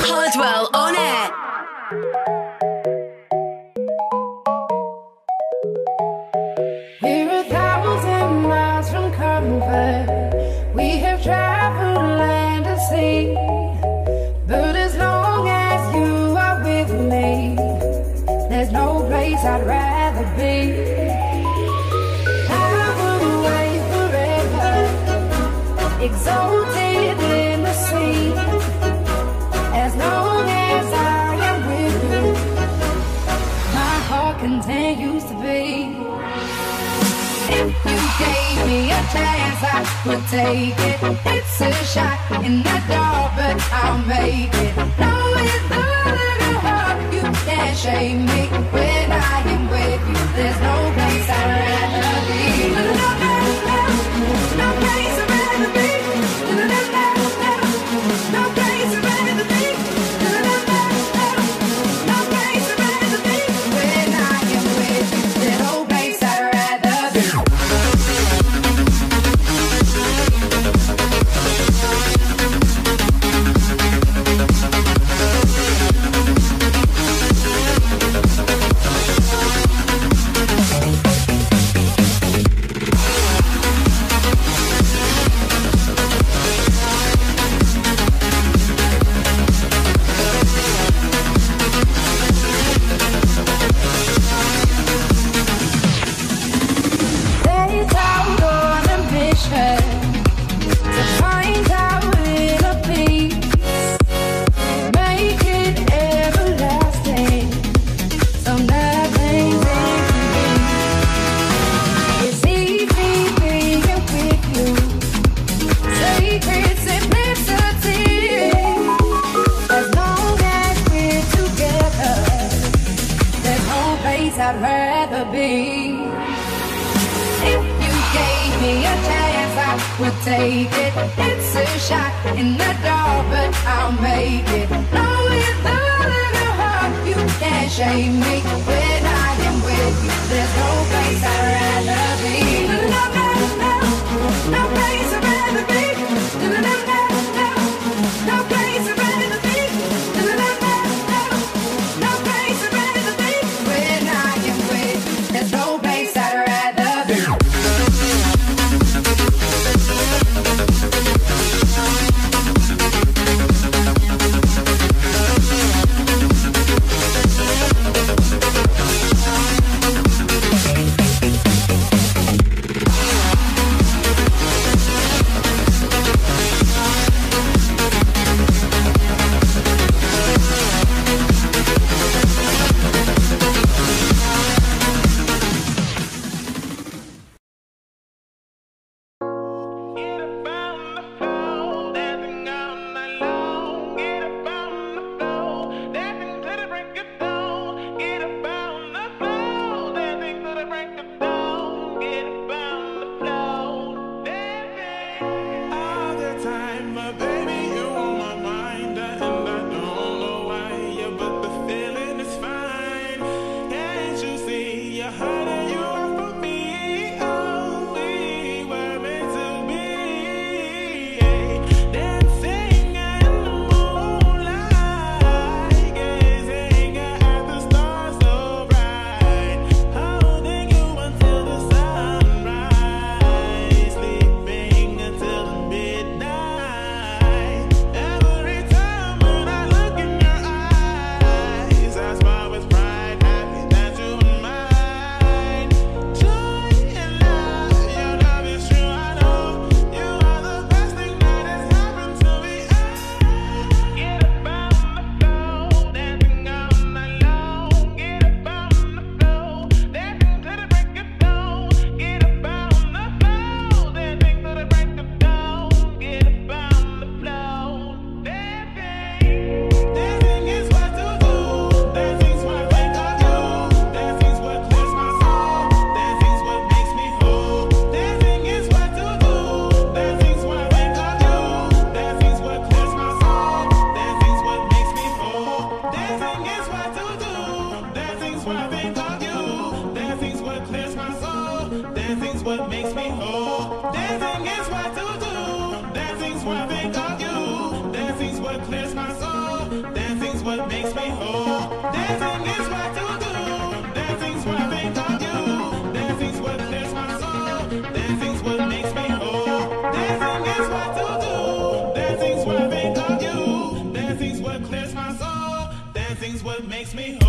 Hardwell on air. We're 1,000 miles from comfort. We have traveled land and sea. But as long as you are with me, there's no place I'd rather be. I would away forever, exalted in the sea. As long as I am with you, my heart continues to beat. If you gave me a chance, I would take it. It's a shot in the dark, but I'll make it. No, with a little heart, you can't shake me. When I am with you, there's no place I'd rather be. No, no place I'd rather be. No place I'd rather be. No place I'd rather be. When I am with you, there's no place I'd rather be. Set out on a mission to find our inner peace, make it everlasting, so nothing's incomplete. It's easy being with you, sacred simplicity. As long as we're together, there's no place I'd rather be. If you gave me a chance, I would take it. It's a shot in the dark, but I'll make it. No, with a little heart, you can't shake me. When I am with you, there's no place I'd rather be. No place I'd rather be. No place I'd rather be. No place I'd rather be. When I am with you, there's no place I'd rather be. makes me